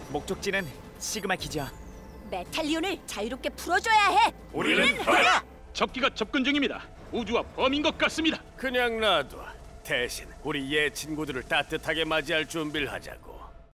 목적지는 시그마 기지야. 메탈리온을 자유롭게 풀어줘야 해. 우리는 하라! 적기가 접근 중입니다. 우주와 범인 것 같습니다. 그냥 놔둬. 대신 우리 옛 친구들을 따뜻하게 맞이할 준비를 하자고.